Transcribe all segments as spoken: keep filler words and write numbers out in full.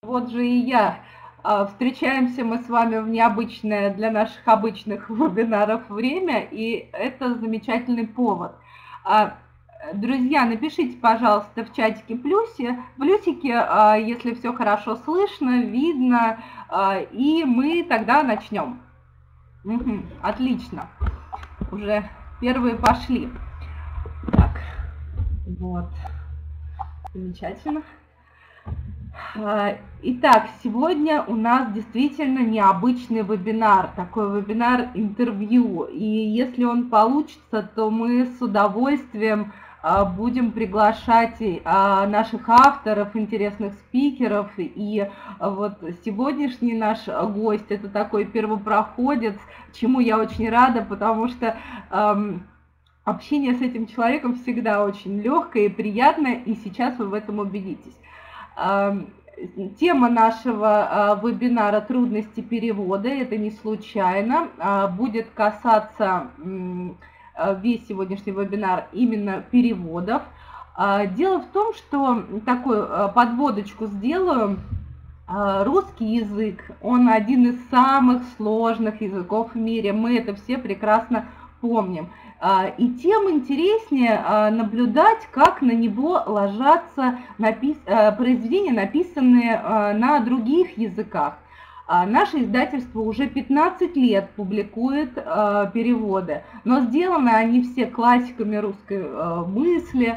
Вот же и я. А, Встречаемся мы с вами в необычное для наших обычных вебинаров время, и это замечательный повод. А, Друзья, напишите, пожалуйста, в чатике плюсе, плюсики, а, если все хорошо слышно, видно, а, и мы тогда начнем. Мгм, отлично. Уже первые пошли. Так, вот. Замечательно. Итак, сегодня у нас действительно необычный вебинар, такой вебинар-интервью. И если он получится, то мы с удовольствием будем приглашать наших авторов, интересных спикеров. И вот сегодняшний наш гость – это такой первопроходец, чему я очень рада, потому что эм, общение с этим человеком всегда очень легкое и приятное, и сейчас вы в этом убедитесь. Тема нашего вебинара «Трудности перевода», это не случайно, будет касаться весь сегодняшний вебинар именно переводов. Дело в том, что такую подводочку сделаю. Русский язык, он один из самых сложных языков в мире, мы это все прекрасно помним. И тем интереснее наблюдать, как на него ложатся напис... произведения, написанные на других языках. Наше издательство уже пятнадцать лет публикует переводы, но сделаны они все классиками русской мысли.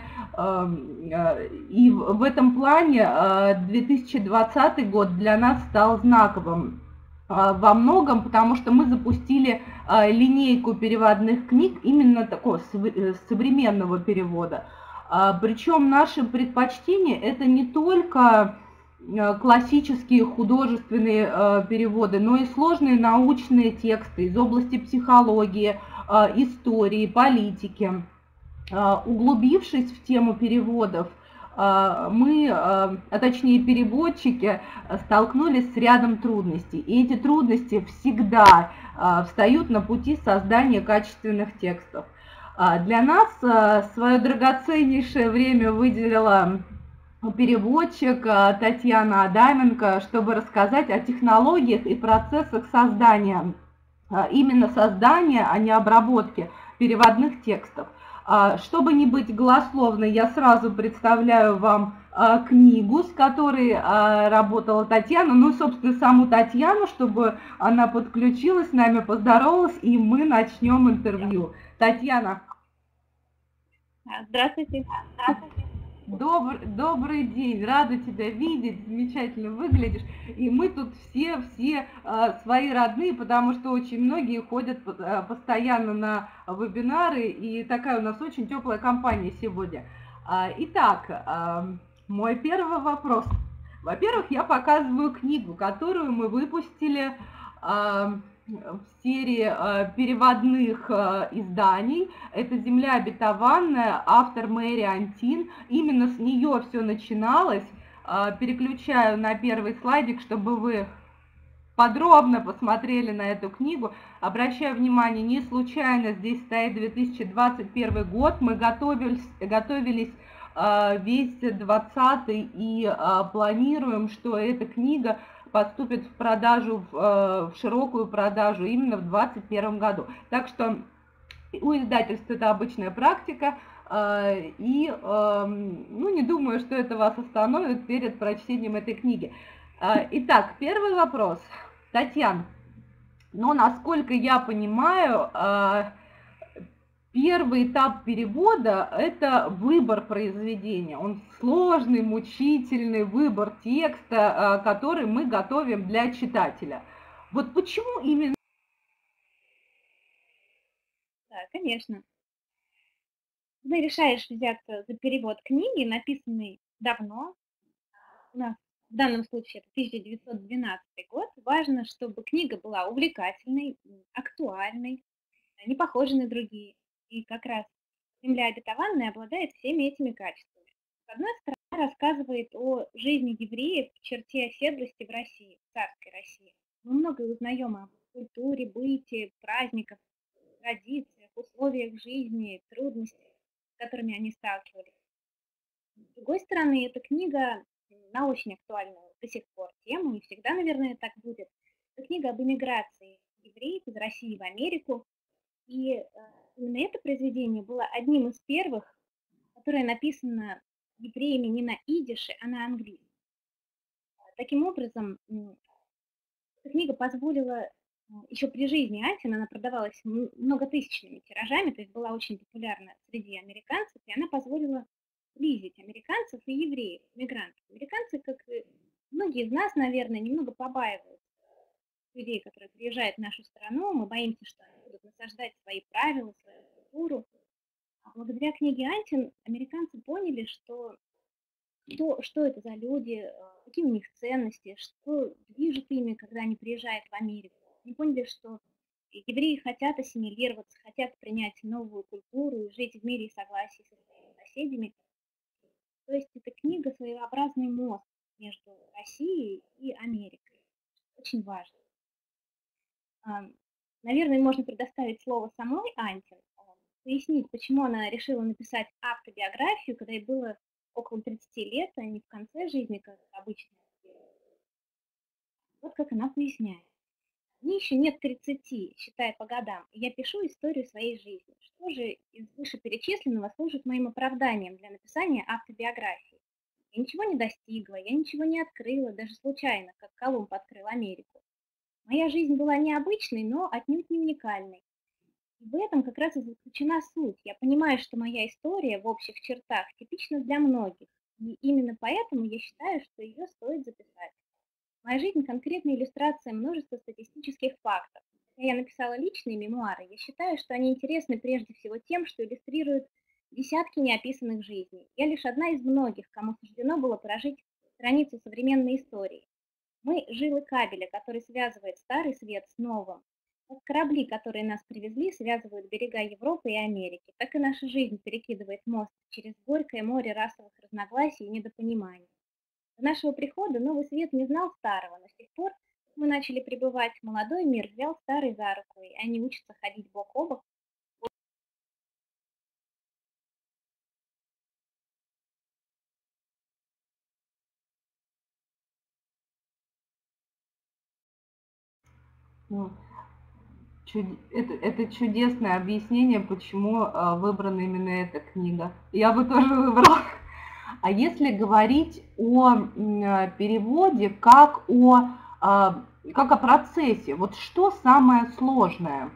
И в этом плане две тысячи двадцатый год для нас стал знаковым во многом, потому что мы запустили линейку переводных книг именно такого современного перевода. Причем наши предпочтения – это не только классические художественные переводы, но и сложные научные тексты из области психологии, истории, политики. Углубившись в тему переводов, мы, а точнее переводчики, столкнулись с рядом трудностей. И эти трудности всегда встают на пути создания качественных текстов. Для нас свое драгоценнейшее время выделила переводчик Татьяна Адаменко, чтобы рассказать о технологиях и процессах создания, именно создания, а не обработки переводных текстов. Чтобы не быть голословной, я сразу представляю вам книгу, с которой работала Татьяна, ну и, собственно, саму Татьяну, чтобы она подключилась с нами, поздоровалась, и мы начнем интервью. Татьяна. Здравствуйте. Добр, добрый день, рада тебя видеть, замечательно выглядишь. И мы тут все, все э, свои родные, потому что очень многие ходят э, постоянно на вебинары, и такая у нас очень теплая компания сегодня. Э, итак, э, мой первый вопрос. Во-первых, я показываю книгу, которую мы выпустили э, в серии э, переводных э, изданий. Это «Земля обетованная», автор Мэри Антин. Именно с нее все начиналось. Э, переключаю на первый слайдик, чтобы вы подробно посмотрели на эту книгу. Обращаю внимание, не случайно здесь стоит две тысячи двадцать первый год. Мы готовились, готовились э, весь двадцатый и э, планируем, что эта книга поступит в продажу, в, в широкую продажу именно в двадцать первом году. Так что у издательства это обычная практика, и ну, не думаю, что это вас остановит перед прочтением этой книги. Итак, первый вопрос. Татьяна, но насколько я понимаю, первый этап перевода – это выбор произведения. Он сложный, мучительный выбор текста, который мы готовим для читателя. Вот почему именно? Да, конечно. Ты решаешь взяться за перевод книги, написанной давно. У нас в данном случае это тысяча девятьсот двенадцатый год. Важно, чтобы книга была увлекательной, актуальной, не похожей на другие. И как раз «Земля обетованная» обладает всеми этими качествами. С одной стороны, рассказывает о жизни евреев в черте оседлости в России, в царской России. Мы многое узнаем о культуре, быте, праздниках, традициях, условиях жизни, трудностях, с которыми они сталкивались. С другой стороны, эта книга на очень актуальную до сих пор тему, и всегда, наверное, так будет. Это книга об эмиграции евреев из России в Америку. И э, именно это произведение было одним из первых, которое написано евреями не на идише, а на английском. Таким образом, м, эта книга позволила еще при жизни Антина, она продавалась м- многотысячными тиражами, то есть была очень популярна среди американцев, и она позволила сблизить американцев и евреев, мигрантов. Американцы, как и многие из нас, наверное, немного побаиваются людей, которые приезжают в нашу страну, мы боимся, что они будут насаждать свои правила, свою культуру. А благодаря книге Антин американцы поняли, что, что, что это за люди, э, какие у них ценности, что движет ими, когда они приезжают в Америку. Они поняли, что евреи хотят ассимилироваться, хотят принять новую культуру и жить в мире и согласии со своими соседями. То есть эта книга своеобразный мост между Россией и Америкой. Очень важно. Наверное, можно предоставить слово самой Анте, пояснить, почему она решила написать автобиографию, когда ей было около тридцати лет, а не в конце жизни, как обычно. Вот как она поясняет. Мне еще нет тридцати, считая по годам, и я пишу историю своей жизни. Что же из вышеперечисленного служит моим оправданием для написания автобиографии? Я ничего не достигла, я ничего не открыла, даже случайно, как Колумб открыл Америку. Моя жизнь была необычной, но отнюдь не уникальной. И в этом как раз и заключена суть. Я понимаю, что моя история в общих чертах типична для многих, и именно поэтому я считаю, что ее стоит записать. Моя жизнь – конкретная иллюстрация множества статистических фактов. Когда я написала личные мемуары, я считаю, что они интересны прежде всего тем, что иллюстрируют десятки неописанных жизней. Я лишь одна из многих, кому суждено было прожить страницу современной истории. Мы – жилы кабеля, который связывает старый свет с новым. Как корабли, которые нас привезли, связывают берега Европы и Америки, так и наша жизнь перекидывает мост через горькое море расовых разногласий и недопониманий. До нашего прихода новый свет не знал старого, но с тех пор мы начали пребывать, молодой мир взял старый за руку, и они учатся ходить бок о бок. Ну, чуд- Это, это чудесное объяснение, почему а, выбрана именно эта книга. Я бы тоже выбрала. А если говорить о м, а, переводе как о, а, как о процессе, вот что самое сложное?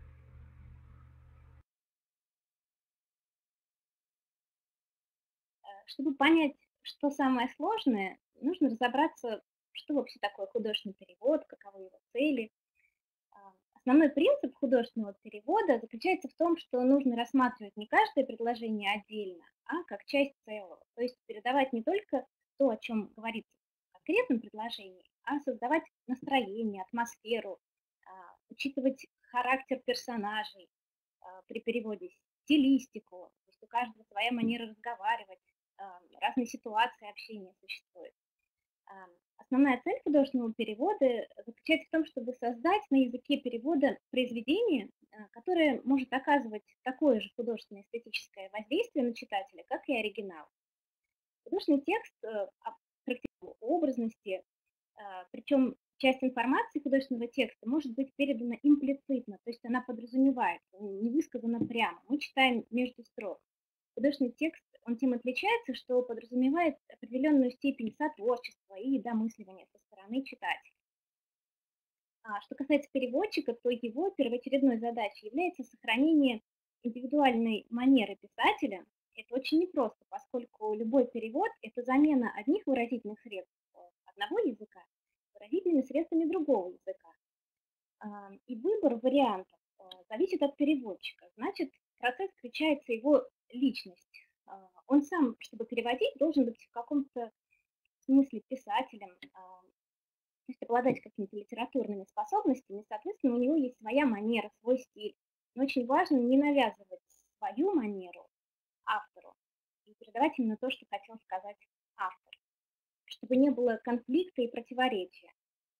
Чтобы понять, что самое сложное, нужно разобраться, что вообще такое художественный перевод, каковы его цели. А, Основной принцип художественного перевода заключается в том, что нужно рассматривать не каждое предложение отдельно, а как часть целого. То есть передавать не только то, о чем говорится в конкретном предложении, а создавать настроение, атмосферу, а, учитывать характер персонажей а, при переводе, стилистику. То есть у каждого своя манера разговаривать, а, разные ситуации общения существуют. А, Основная цель художественного перевода заключается в том, чтобы создать на языке перевода произведение, а, которое может оказывать такое же художественное эстетическое воздействие на читателя, как и оригинал. Художественный текст э, об- характеризует образности, а, причем часть информации художественного текста может быть передана имплицитно, то есть она подразумевается, не высказана прямо. Мы читаем между строк. Художественный текст, он тем отличается, что подразумевает определенную степень сотворчества и домысливания со стороны читателя. А что касается переводчика, то его первоочередной задачей является сохранение индивидуальной манеры писателя. Это очень непросто, поскольку любой перевод – это замена одних выразительных средств одного языка выразительными средствами другого языка. А, И выбор вариантов а, зависит от переводчика. Значит, в процесс включается его личность. А, Он сам, чтобы переводить, должен быть в каком-то смысле писателем, а, то есть обладать какими-то литературными способностями, соответственно, у него есть своя манера, свой стиль. Но очень важно не навязывать свою манеру автору и передавать именно то, что хотел сказать автор, чтобы не было конфликта и противоречия.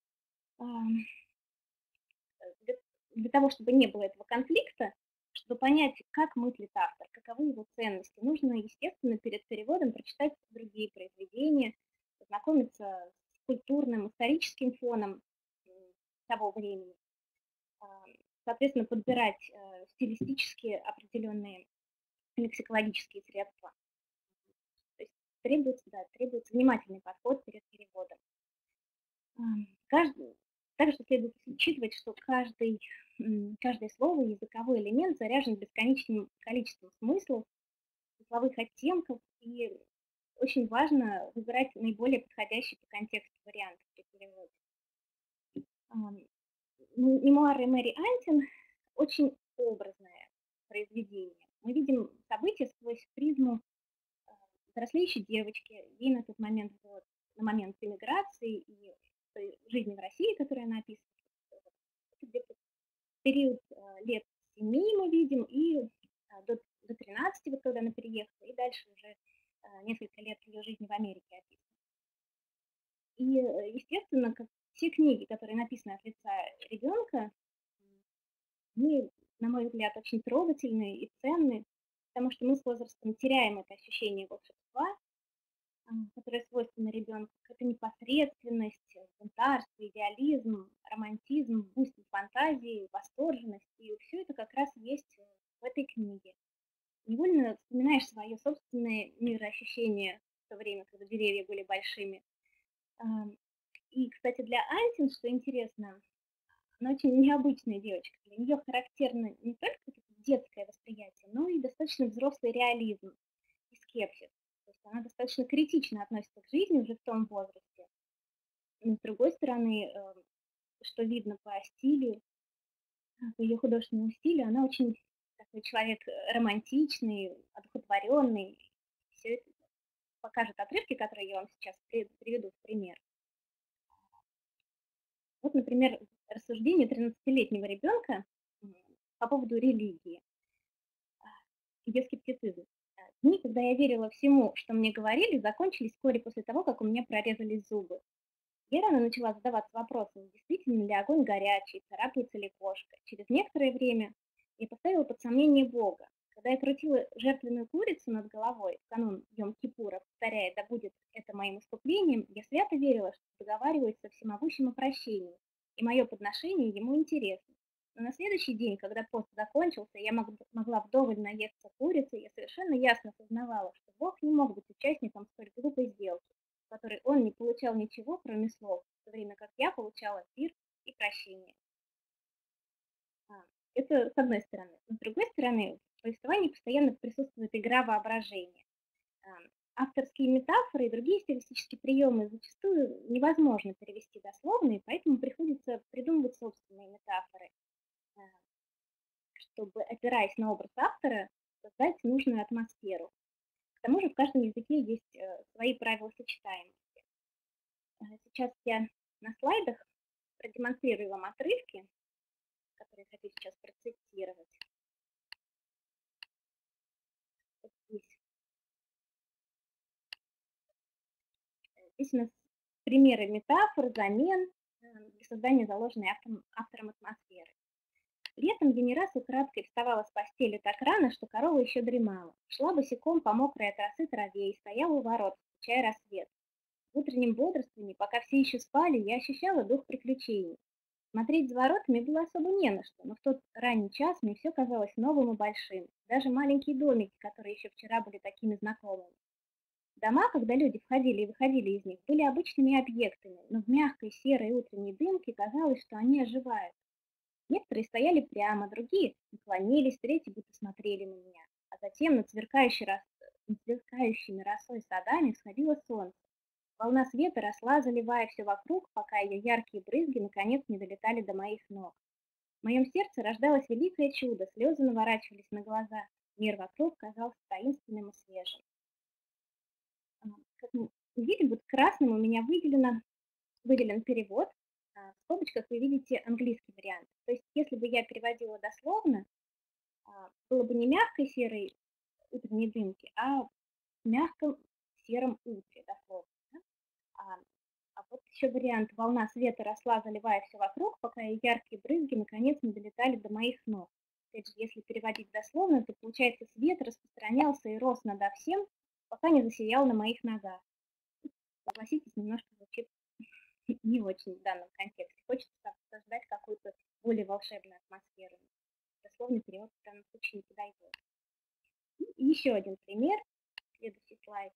Для, для того, чтобы не было этого конфликта, чтобы понять, как мыслит автор, каковы его ценности, нужно, естественно, перед переводом прочитать другие произведения, познакомиться с культурным, историческим фоном м, того времени, а, соответственно, подбирать э, стилистически определенные лексикологические средства. То есть требуется, да, требуется внимательный подход перед переводом. Ам, каждый Также следует учитывать, что каждый, м, каждое слово, языковой элемент заряжен бесконечным количеством смыслов, смысловых оттенков, и очень важно выбирать наиболее подходящий по контексту вариант при переводе. Ам, м- Мемуары Мэри Антин очень образное произведение. Мы видим события сквозь призму а, взрослеющей девочки. Ей на тот момент было, на момент эмиграции и той жизни в России, которую она описывает, это где-то период а, лет семи мы видим, и а, до, до тринадцати, вот когда она переехала, и дальше уже а, несколько лет ее жизни в Америке описано. И, э, естественно, как все книги, которые написаны от лица ребенка, они, на мой взгляд, очень трогательные и ценные, потому что мы с возрастом теряем это ощущение волшебства, а, которое свойственно ребенку. Это непосредственность, э, бунтарство, идеализм, романтизм, буйство фантазии, восторженность. И все это как раз есть э, в этой книге. Невольно вспоминаешь свое собственное мироощущение в то время, когда деревья были большими. Ам, И, кстати, для Антин, что интересно, она очень необычная девочка. Для нее характерно не только вот это детское восприятие, но и достаточно взрослый реализм и скепсис. То есть она достаточно критично относится к жизни уже в том возрасте. Но с другой стороны, э, что видно по стилю, а, по ее художественному стилю, она очень такой человек э, романтичный, одухотворенный. Все это покажет отрывки, которые я вам сейчас при- приведу в пример. Вот, например, рассуждение тринадцатилетнего ребенка м, по поводу религии, а, ее скептицизм. А, Дни, когда я верила всему, что мне говорили, закончились вскоре после того, как у меня прорезались зубы. Я рано начала задаваться вопросом, действительно ли огонь горячий, царапается ли кошка. Через некоторое время я поставила под сомнение Бога. Когда я крутила жертвенную курицу над головой в канун Йом-Кипура, повторяя «Да будет это моим искуплением», я свято верила, что договариваюсь со всемогущим о прощении, и мое подношение ему интересно. Но на следующий день, когда пост закончился, я мог- могла вдоволь наесться курицы, я совершенно ясно осознавала, что Бог не мог быть участником столь глупой сделки, в которой он не получал ничего, кроме слов, в то время как я получала пир и прощение. А, Это с одной стороны. С другой стороны, в повествовании постоянно присутствует игра воображения. А, Авторские метафоры и другие стилистические приемы зачастую невозможно перевести дословно, и поэтому приходится придумывать собственные метафоры, а, чтобы, опираясь на образ автора, создать нужную атмосферу. К тому же в каждом языке есть э, свои правила сочетаемости. А, Сейчас я на слайдах продемонстрирую вам отрывки, которые хочу сейчас процитировать. Вот здесь. Э, Здесь у нас примеры метафор, замен э, для создания заложенной автором, автором атмосферы. Летом я не раз украдкой вставала с постели так рано, что корова еще дремала. Шла босиком по мокрой от росы траве и стояла у ворот, встречая рассвет. В утреннем бодрствовании, пока все еще спали, я ощущала дух приключений. Смотреть за воротами было особо не на что, но в тот ранний час мне все казалось новым и большим. Даже маленькие домики, которые еще вчера были такими знакомыми. Дома, когда люди входили и выходили из них, были обычными объектами, но в мягкой серой утренней дымке казалось, что они оживают. Некоторые стояли прямо, другие наклонились, третьи будто смотрели на меня. А затем над, сверкающей рос... над сверкающими росой садами всходило солнце. Волна света росла, заливая все вокруг, пока ее яркие брызги наконец не долетали до моих ног. В моем сердце рождалось великое чудо, слезы наворачивались на глаза, мир вокруг казался таинственным и свежим. А, Как мы видим, вот красным у меня выделено, выделен перевод, а, в скобочках вы видите английский вариант. То есть если бы я переводила дословно, а, было бы не мягкой серой утренней дымки, а в мягком сером утре дословно. Да? А, а вот еще вариант «Волна света росла, заливая все вокруг, пока ее яркие брызги наконец не долетали до моих ног». Опять же, если переводить дословно, то получается свет распространялся и рос надо всем, пока не засиял на моих ногах. согласитесь, немножко звучит не очень в данном контексте. Хочется создать какую-то более волшебную атмосферу. Дословный перевод в данном случае не подойдет. И еще один пример. Следующий слайд.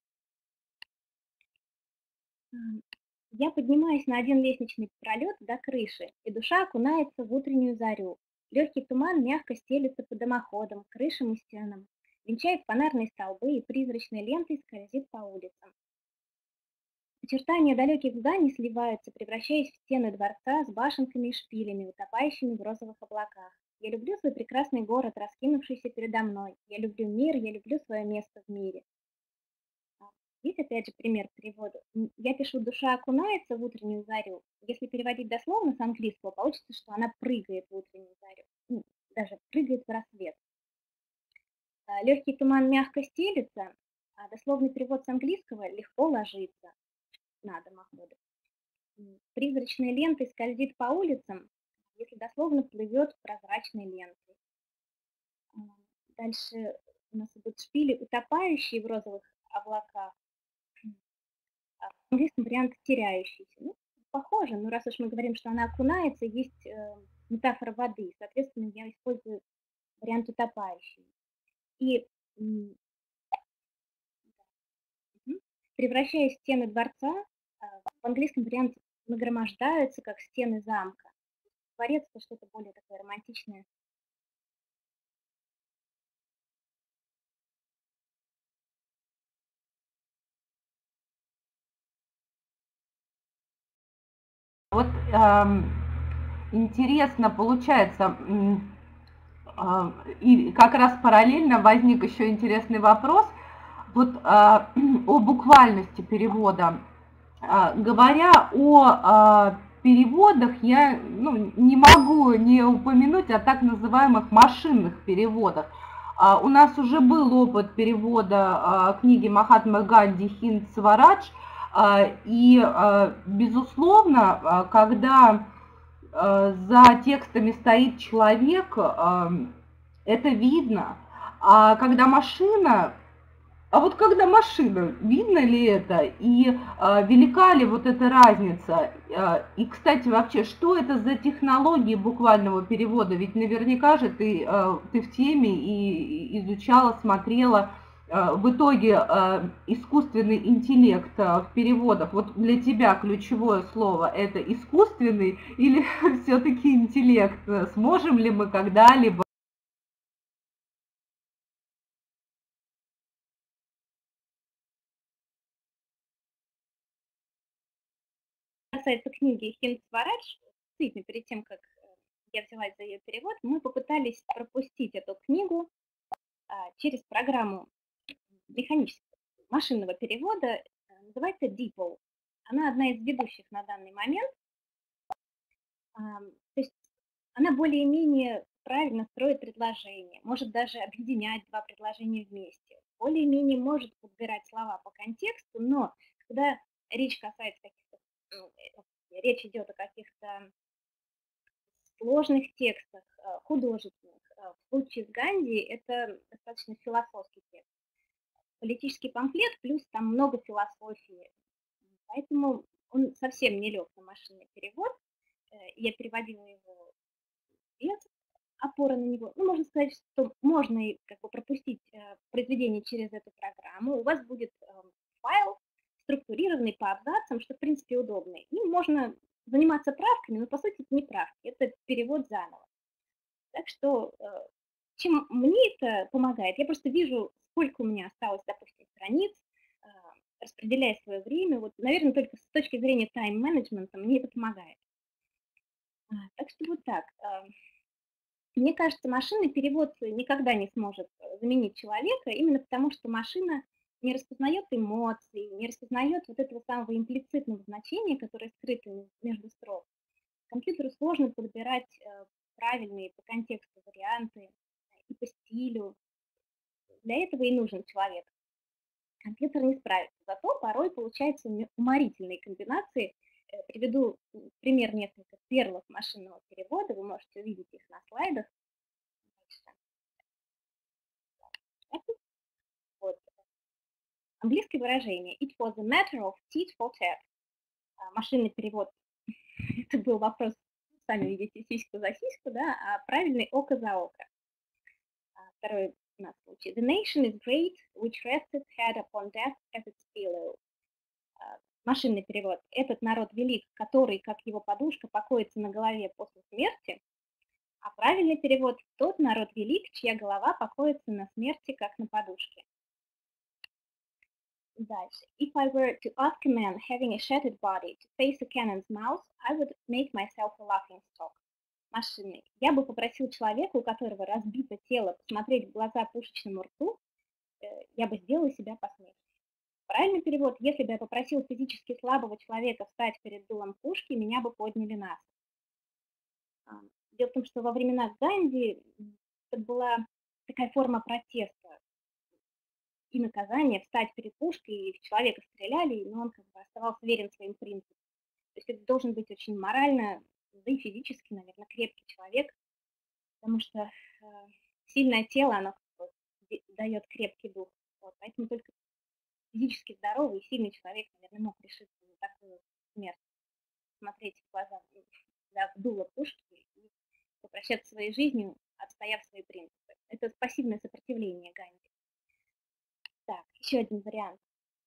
Я поднимаюсь на один лестничный пролет до крыши, и душа окунается в утреннюю зарю. Легкий туман мягко стелется по дымоходам, крышам и стенам, венчает фонарные столбы и призрачной лентой скользит по улицам. Очертания далеких зданий сливаются, превращаясь в стены дворца с башенками и шпилями, утопающими в розовых облаках. Я люблю свой прекрасный город, раскинувшийся передо мной. Я люблю мир, я люблю свое место в мире. Здесь опять же пример перевода. Я пишу «душа окунается в утреннюю зарю». Если переводить дословно с английского, получится, что она прыгает в утреннюю зарю. Ну, даже прыгает в рассвет. Легкий туман мягко стелится, а дословный перевод с английского легко ложится на дымоходы. Призрачной лентой скользит по улицам, если дословно плывет прозрачной лентой. Дальше у нас идут шпили, утопающие в розовых облаках. В английском вариант теряющийся. Ну, похоже, но раз уж мы говорим, что она окунается, есть э, метафора воды, соответственно, я использую вариант утопающий. И м, превращая стены дворца, э, в английском варианте нагромождаются, как стены замка. Дворец — это что-то более такое романтичное. Вот эм, интересно получается, э, и как раз параллельно возник еще интересный вопрос вот э, о буквальности перевода. Э, говоря о э, переводах, я ну, не могу не упомянуть о так называемых машинных переводах. Uh, у нас уже был опыт перевода uh, книги Махатмы Ганди «Хинд Сварадж», uh, и, uh, безусловно, uh, когда uh, за текстами стоит человек, uh, это видно, а когда машина... А вот когда машина, видно ли это, и а, велика ли вот эта разница? А, и, кстати, вообще, что это за технологии буквального перевода? Ведь наверняка же ты, а, ты в теме и изучала, смотрела. А, в итоге а, искусственный интеллект а, в переводах, вот для тебя ключевое слово – это искусственный или все-таки интеллект? Сможем ли мы когда-либо? Касается книги «Хинд Сварадж», действительно, перед тем, как я взялась за ее перевод, мы попытались пропустить эту книгу а, через программу механического машинного перевода, называется DeepL. Она одна из ведущих на данный момент. А, то есть она более-менее правильно строит предложение, может даже объединять два предложения вместе, более-менее может подбирать слова по контексту, но когда речь касается каких-то, речь идет о каких-то сложных текстах, художественных. В случае с Ганди это достаточно философский текст. Политический памфлет, плюс там много философии. Поэтому он совсем не лег на машинный перевод. Я переводила его без опоры на него. Ну, можно сказать, что можно и как бы пропустить произведение через эту программу. У вас будет файл, структурированный по абзацам, что в принципе удобно. И можно заниматься правками, но по сути это не правки, это перевод заново. Так что чем мне это помогает, я просто вижу, сколько у меня осталось, допустим, страниц, распределяя свое время. Вот, наверное, только с точки зрения тайм-менеджмента мне это помогает. Так что вот так. Мне кажется, машинный перевод никогда не сможет заменить человека, именно потому что машина не распознает эмоции, не распознает вот этого самого имплицитного значения, которое скрыто между строк. Компьютеру сложно подбирать правильные по контексту варианты и по стилю. Для этого и нужен человек. Компьютер не справится, зато порой получаются уморительные комбинации. Приведу пример нескольких перлов машинного перевода, вы можете увидеть их на слайдах. Вот. английское выражение it was a matter of tit for tat. Машинный перевод это был вопрос, сами видите, сиську за сиську, да, а правильный око за око. Второй у нас случай. The nation is great, which rests its head upon death as its pillow. Машинный перевод. Этот народ велик, который, как его подушка, покоится на голове после смерти. А правильный перевод. Тот народ велик, чья голова покоится на смерти, как на подушке. Дальше. If I were to ask a man having a shattered body to face a cannon's mouth, I would make myself a laughing stock. Машинный. Я бы попросил человека, у которого разбито тело, посмотреть в глаза пушечному рту, я бы сделала себя посмешищем. Правильный перевод. Если бы я попросил физически слабого человека встать перед дулом пушки, меня бы подняли на смех. Дело в том, что во времена Ганди это была такая форма протеста и наказания встать перед пушкой, и в человека стреляли, но он как бы оставался верен своим принципам. То есть это должен быть очень морально, да и физически, наверное, крепкий человек, потому что э, сильное тело, оно как бы дает крепкий дух. Вот, поэтому только физически здоровый и сильный человек, наверное, мог решиться на такую смерть, смотреть в глаза, да, в дуло пушки и попрощаться своей жизнью, отстояв свои принципы. Это пассивное сопротивление Ганди. Так, еще один вариант.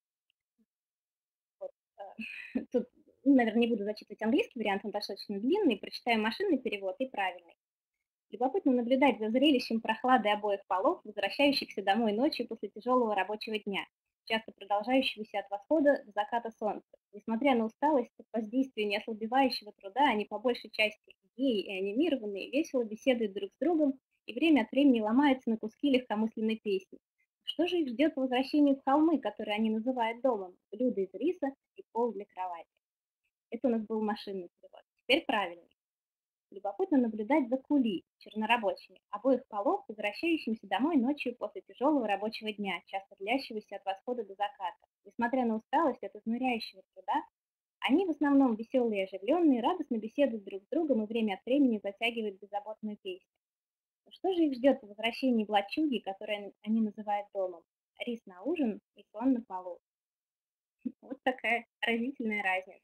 Вот, э, тут, ну, наверное, не буду зачитывать английский вариант, он достаточно длинный, прочитаю машинный перевод и правильный. Любопытно наблюдать за зрелищем прохлады обоих полов, возвращающихся домой ночью после тяжелого рабочего дня, часто продолжающегося от восхода до заката солнца. Несмотря на усталость, под воздействием неослабевающего труда, они по большей части геи и анимированные, весело беседуют друг с другом и время от времени ломаются на куски легкомысленной песни. Что же их ждет по возвращению в холмы, которые они называют домом? Блюда из риса и пол для кровати. Это у нас был машинный перевод. Теперь правильный. Любопытно наблюдать за кули, чернорабочими, обоих полов, возвращающимися домой ночью после тяжелого рабочего дня, часто длящегося от восхода до заката. Несмотря на усталость от изнуряющего труда, они в основном веселые и оживленные, радостно беседуют друг с другом и время от времени затягивают беззаботную песню. Но что же их ждет по возвращении в лачуги, которые они называют домом? Рис на ужин и сон на полу. Вот такая разительная разница.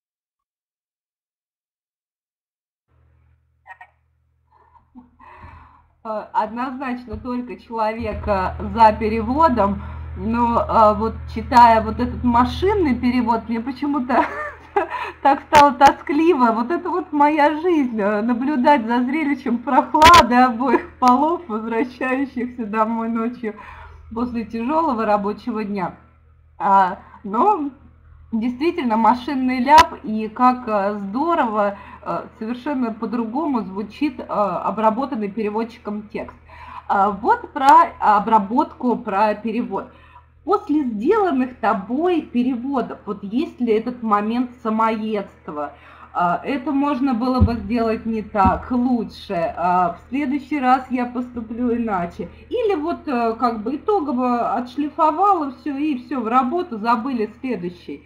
Однозначно только человека за переводом, но а, вот читая вот этот машинный перевод, мне почему-то так стало тоскливо. Вот это вот моя жизнь, наблюдать за зрелищем прохлады обоих полов, возвращающихся домой ночью после тяжелого рабочего дня. А, но действительно машинный ляп, и как здорово, совершенно по-другому звучит обработанный переводчиком текст. Вот про обработку, про перевод. После сделанных тобой переводов, вот есть ли этот момент самоедства? Это можно было бы сделать не так, лучше, в следующий раз я поступлю иначе. Или вот как бы итогово отшлифовала все и все, в работу, забыли следующий.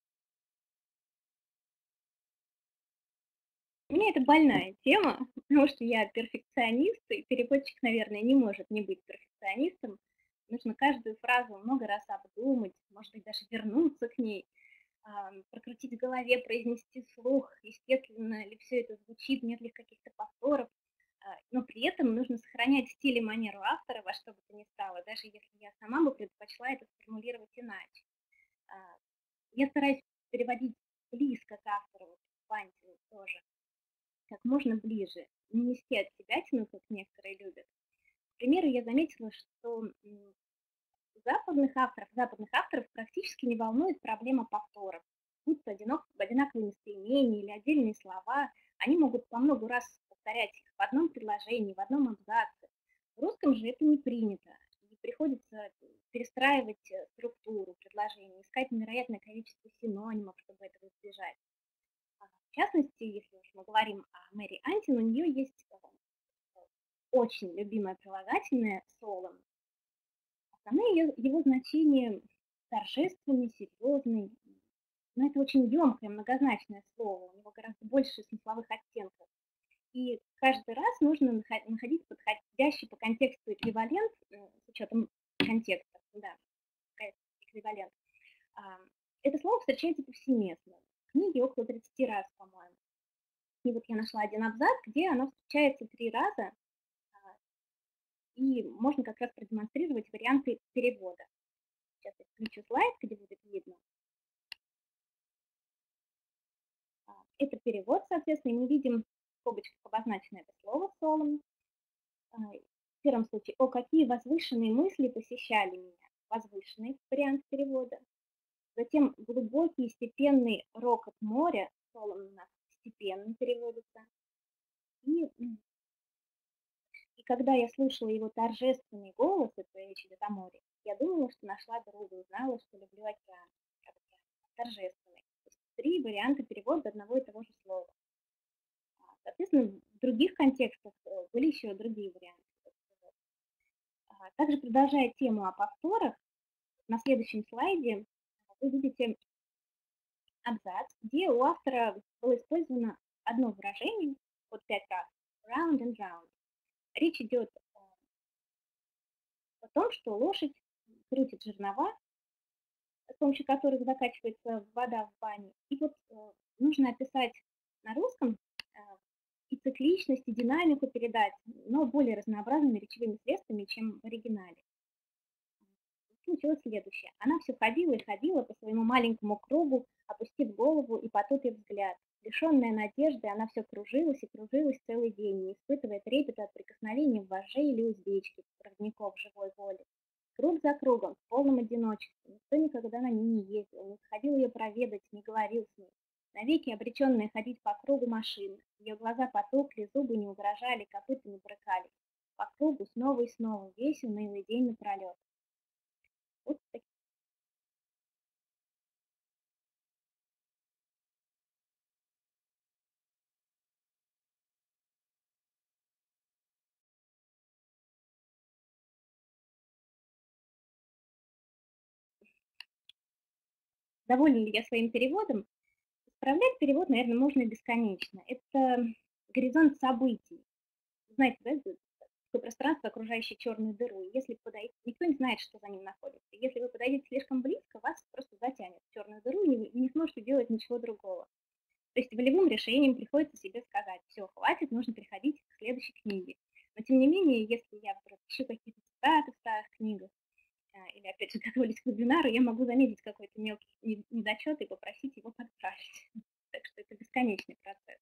У меня это больная тема, потому что я перфекционист, и переводчик, наверное, не может не быть перфекционистом. Нужно каждую фразу много раз обдумать, может быть, даже вернуться к ней, прокрутить в голове, произнести вслух, естественно ли все это звучит, нет ли каких-то повторов. Но при этом нужно сохранять стиль и манеру автора во что бы то ни стало, даже если я сама бы предпочла это сформулировать иначе. Я стараюсь переводить близко к автору, вот, Пантину тоже, как можно ближе, не нести от себя тяну, как некоторые любят. К примеру, я заметила, что западных авторов, западных авторов практически не волнует проблема повторов. Будь то одинаковые местоимения или отдельные слова, они могут по много раз повторять их в одном предложении, в одном абзаце. В русском же это не принято. И приходится перестраивать структуру предложения, искать невероятное количество синонимов, чтобы этого избежать. В частности, если уж мы говорим о Мэри Антин, у нее есть очень любимое прилагательное «солон». Основные его значения торжественный, серьезный, но это очень емкое, многозначное слово, у него гораздо больше смысловых оттенков. И каждый раз нужно находить подходящий по контексту эквивалент с учетом контекста, да, эквивалент. А, Это слово встречается повсеместно. В книге около тридцати раз, по-моему. И вот я нашла один абзац, где оно встречается три раза, а, и можно как раз продемонстрировать варианты перевода. Сейчас я включу слайд, где будет видно. А, Это перевод, соответственно, и мы видим в скобочках обозначено это слово «solemn». А, В первом случае, о, какие возвышенные мысли посещали меня. Возвышенный вариант перевода. Затем глубокий степенный рокот моря, solemn у нас степенно переводится. И, м, и когда я слышала его торжественный голос, это речь идет о море, я думала, что нашла друга, узнала, что люблю океан. Океан. Торжественный. То есть три варианта перевода одного и того же слова. А, Соответственно, в других контекстах э, были еще другие варианты. А, Также, продолжая тему о повторах, на следующем слайде вы видите абзац, где у автора было использовано одно выражение, вот пять раз, round and round. Речь идет э, о том, что лошадь крутит жернова, с помощью которых закачивается вода в бане. И вот э, нужно описать на русском э, и цикличность, и динамику передать, но более разнообразными речевыми средствами, чем в оригинале. Случилось следующее. Она все ходила и ходила по своему маленькому кругу, опустив голову и потупив взгляд. Лишенная надежды, она все кружилась и кружилась целый день, не испытывая трепета от прикосновения вожжей или уздечки, проводников живой воли. Круг за кругом, в полном одиночестве. Никто никогда на ней не ездил, не сходил ее проведать, не говорил с ней. Навеки обреченная ходить по кругу машины. Ее глаза потухли, зубы не угрожали, копыта не брыкались. По кругу снова и снова, весь унылый день напролет. Вот так- Довольна ли я своим переводом? Исправлять перевод, наверное, можно бесконечно. Это горизонт событий. Знаете, да, это такое пространство, окружающее черную дыру. И если подойти, никто не знает, что за ним находится. И если вы подойдете слишком близко, вас просто затянет в черную дыру, и вы не сможете делать ничего другого. То есть волевым решением приходится себе сказать: все, хватит, нужно переходить к следующей книге. Но тем не менее, если я вдруг ищу какие-то цитаты в старых книгах, а, или опять же готовлюсь к вебинару, я могу заметить какой-то мелкий не- недочет и попросить его подправить. Так что это бесконечный процесс.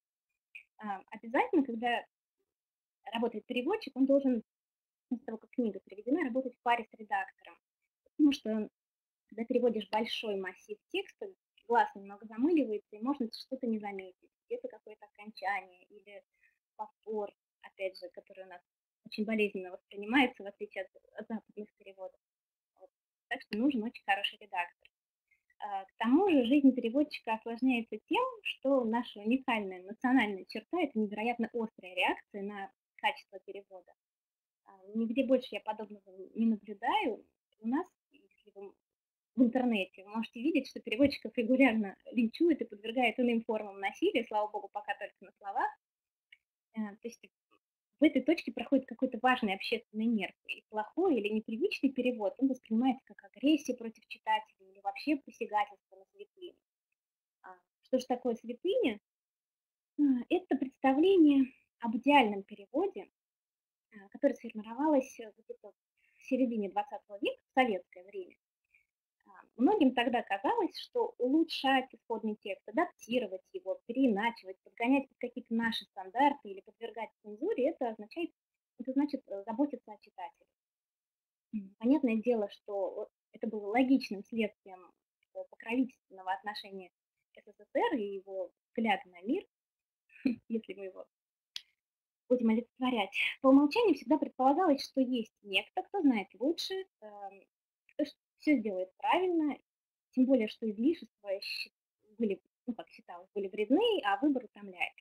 А, Обязательно, когда работает переводчик, он должен, после того, как книга переведена, работать в паре с редактором. Потому что когда переводишь большой массив текста, глаз немного замыливается, и можно что-то не заметить. Где-то какое-то окончание или повтор, опять же, который у нас очень болезненно воспринимается, в отличие от, от западных переводов. Вот. Так что нужен очень хороший редактор. А, К тому же жизнь переводчика осложняется тем, что наша уникальная национальная черта – это невероятно острая реакция на качество перевода. А, Нигде больше я подобного не наблюдаю. У нас, если вы в интернете, вы можете видеть, что переводчиков регулярно линчуют и подвергают иным формам насилия, слава богу, пока только на словах. Э, То есть в этой точке проходит какой-то важный общественный нерв. И плохой или непривычный перевод, он воспринимается как агрессия против читателей или вообще посягательство на святыню. А, Что же такое святыня? А, Это представление об идеальном переводе, а, которое сформировалось э, где-то в середине двадцатого века, в советское время. А, Многим тогда казалось, что улучшать исходный текст, адаптировать его, переиначивать, подгонять под какие-то наши стандарты или подвергать цензуре, это означает, это значит э, заботиться о читателе. М, Понятное дело, что вот это было логичным следствием такого покровительственного отношения СССР и его взгляда на мир, если мы его будем олицетворять. По умолчанию всегда предполагалось, что есть некто, кто знает лучше, эм, кто все сделает правильно, тем более, что излишества щи- были, ну как считалось, были вредны, а выбор утомляет.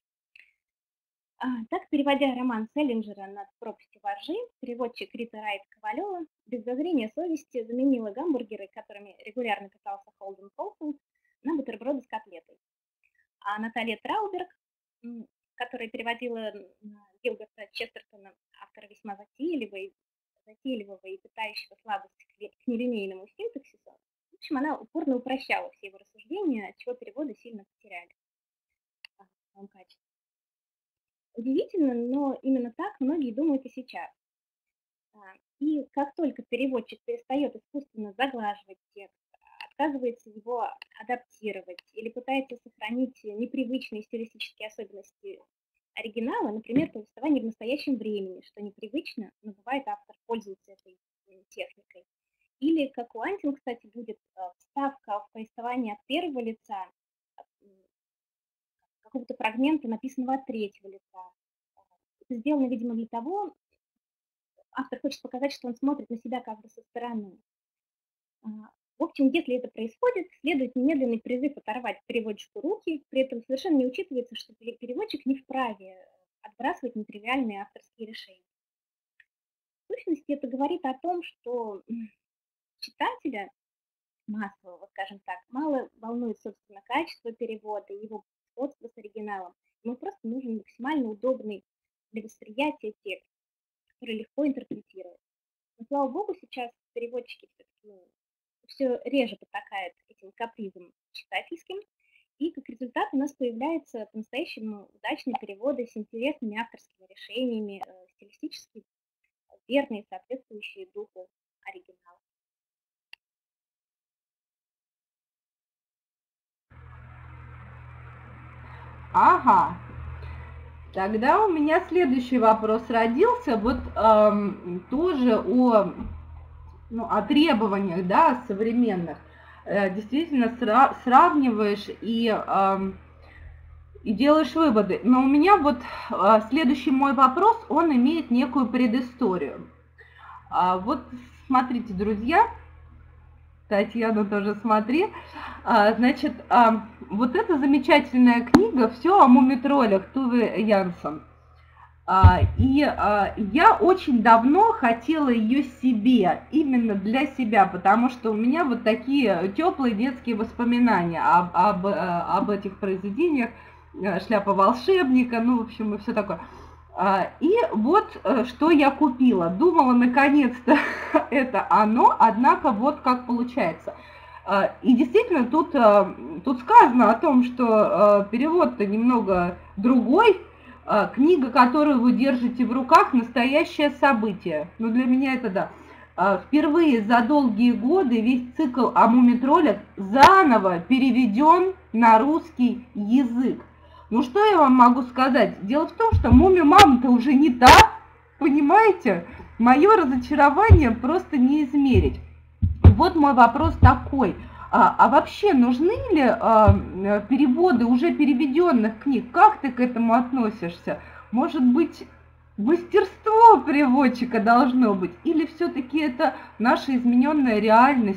А, Так, переводя роман Селлинджера «Над пропастью воржи», переводчик Рита Райт Ковалева без зазрения совести заменила гамбургеры, которыми регулярно питался Холден Колфилд, на бутерброды с котлетой. А Наталья Трауберг, м, которая переводила м, Гилберта Честертона, автора весьма затейливого и, затейливого и питающего слабость к, ле- к нелинейному синтаксису, общем, она упорно упрощала все его рассуждения, отчего переводы сильно потеряли а, в своем качестве. Удивительно, но именно так многие думают и сейчас. А, И как только переводчик перестает искусственно заглаживать текст, отказывается его адаптировать или пытается сохранить непривычные стилистические особенности оригинала, например, повествование в настоящем времени, что непривычно, но бывает автор пользуется этой м, техникой. Или, как у Антин, кстати, будет э, вставка в повествование от первого лица, м, какого-то фрагмента, написанного от третьего лица. Это сделано, видимо, для того, автор хочет показать, что он смотрит на себя как бы со стороны. А, В общем, если это происходит, следует немедленный призыв оторвать переводчику руки, при этом совершенно не учитывается, что пере- переводчик не вправе отбрасывать нетривиальные авторские решения. В сущности, это говорит о том, что м, читателя массового, скажем так, мало волнует, собственно, качество перевода, его сходство с оригиналом. Ему просто нужен максимально удобный для восприятия текст, который легко интерпретирует. Но, слава богу, сейчас переводчики все-таки все реже потакают этим капризом читательским, и как результат у нас появляются по-настоящему удачные переводы с интересными авторскими решениями, э, стилистически верные, соответствующие духу оригинала. Ага, тогда у меня следующий вопрос родился, вот эм, тоже о, ну, о требованиях, да, современных. Э, действительно сра- сравниваешь и, эм, и делаешь выводы. Но у меня вот э, следующий мой вопрос, он имеет некую предысторию. А, вот смотрите, друзья, Татьяна тоже смотри. А, значит, а, вот эта замечательная книга «Все о мумитролях» Туве Янсон. А, и а, я очень давно хотела ее себе, именно для себя, потому что у меня вот такие теплые детские воспоминания об, об, э, об этих произведениях, э, «Шляпа волшебника», ну, в общем, и все такое. А, И вот э, что я купила. Думала, наконец-то это оно, однако вот как получается. А, И действительно, тут, э, тут сказано о том, что э, перевод-то немного другой. А, Книга, которую вы держите в руках, настоящее событие. Ну, для меня это да. А, Впервые за долгие годы весь цикл о мумитролях заново переведен на русский язык. Ну, что я вам могу сказать? Дело в том, что муми-мама-то уже не та, понимаете? Мое разочарование просто не измерить. Вот мой вопрос такой. А, а вообще нужны ли а, переводы уже переведенных книг? Как ты к этому относишься? Может быть, мастерство переводчика должно быть? Или все-таки это наша измененная реальность?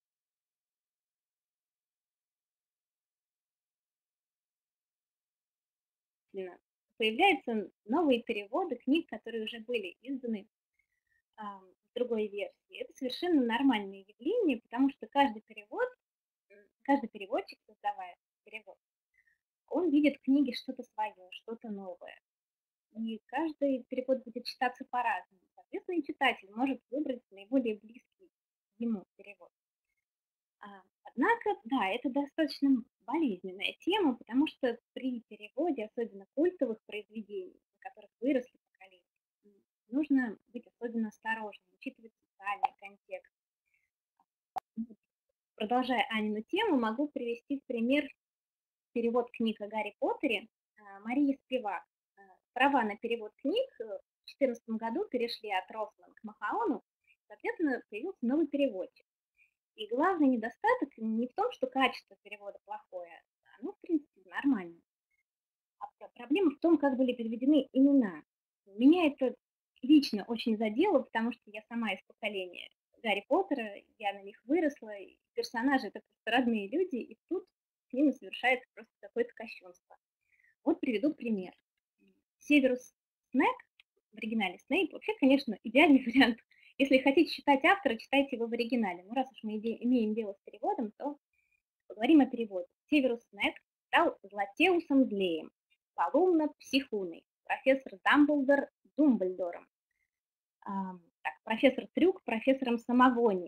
Появляются новые переводы книг, которые уже были изданы а, в другой версии. Это совершенно нормальное явление, потому что каждый перевод, м, каждый переводчик, создавая перевод, он видит в книге что-то свое, что-то новое. И каждый перевод будет читаться по-разному. Соответственно, и читатель может выбрать наиболее близкий ему перевод. А, Однако, да, это достаточно болезненная тема, потому что при переводе, особенно культовых произведений, на которых выросли поколения, м, нужно быть особенно осторожным, учитывать социальный контекст. Вот, продолжая Анину тему, могу привести в пример перевод книг о Гарри Поттере а, Марии Спивак. А, Права на перевод книг э, в две тысячи четырнадцатом году перешли от Рослан к Махаону, соответственно, появился новый переводчик. И главный недостаток не в том, что качество перевода плохое, оно, в принципе, нормально, а пр- проблема в том, как были переведены имена. Меня это лично очень задело, потому что я сама из поколения Гарри Поттера, я на них выросла, и персонажи это просто родные люди, и тут с ними совершается просто какое-то кощунство. Вот приведу пример. Северус Снег, в оригинале Снейп, вообще, конечно, идеальный вариант. Если хотите читать автора, читайте его в оригинале. Но раз уж мы иде- имеем дело с переводом, то поговорим о переводе. Северус Снег стал Златеусом Злеем, Полумна Психуной, профессор Дамблдор Думблдором, а, так, профессор Трюк профессором Самогони,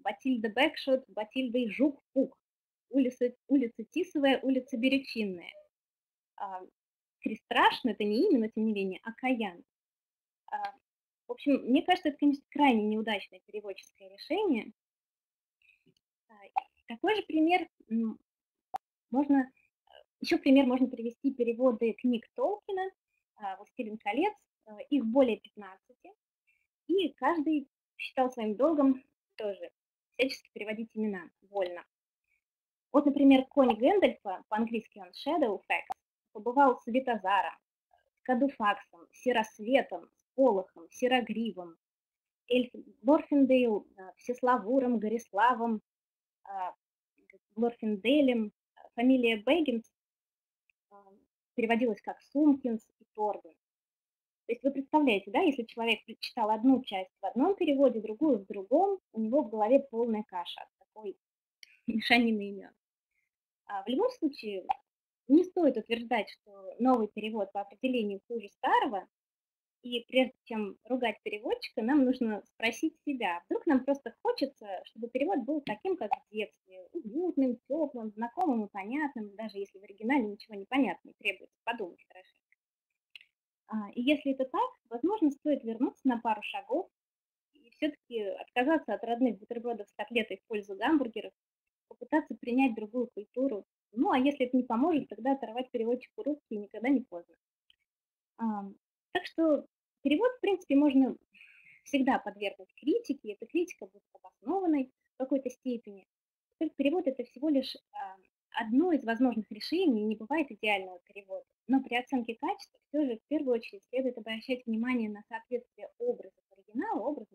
Батильда Бэкшот, Батильда и Жук-Пук, улица, улица Тисовая, улица Беречинная. А, Крестрашно — это не имя, но тем не менее, Окаян. А, В общем, мне кажется, это, конечно, крайне неудачное переводческое решение. А, Такой же пример м, можно, еще пример можно привести переводы книг Толкина, а, «Властелин колец», а, их более пятнадцати, и каждый считал своим долгом тоже всячески переводить имена вольно. Вот, например, конь Гэндальфа, по-английски он Shadowfax, побывал с Витазара, с Кадуфаксом, Серосветом, с Полохом, Серогривом, Эльф Глорфиндейл, а, Всеславуром, Гориславом, а, Глорфинделем. Фамилия Бэггинс а, переводилась как Сумкинс и Торбин. То есть вы представляете, да, если человек прочитал одну часть в одном переводе, другую в другом, у него в голове полная каша от такой мешанины имен. А в любом случае, не стоит утверждать, что новый перевод по определению хуже старого, и прежде чем ругать переводчика, нам нужно спросить себя, вдруг нам просто хочется, чтобы перевод был таким, как в детстве, уютным, теплым, знакомым и понятным, даже если в оригинале ничего не понятно и требуется подумать хорошо. А, И если это так, возможно, стоит вернуться на пару шагов и все-таки отказаться от родных бутербродов с котлетой в пользу гамбургеров, попытаться принять другую культуру. Ну, а если это не поможет, тогда оторвать переводчику руки и никогда не поздно. А, Так что перевод, в принципе, можно всегда подвергнуть критике, эта критика будет обоснованной в какой-то степени. Только перевод — это всего лишь а, одно из возможных решений, и не бывает идеального перевода. Но при оценке качества все же в первую очередь следует обращать внимание на соответствие образа к оригиналу, образа.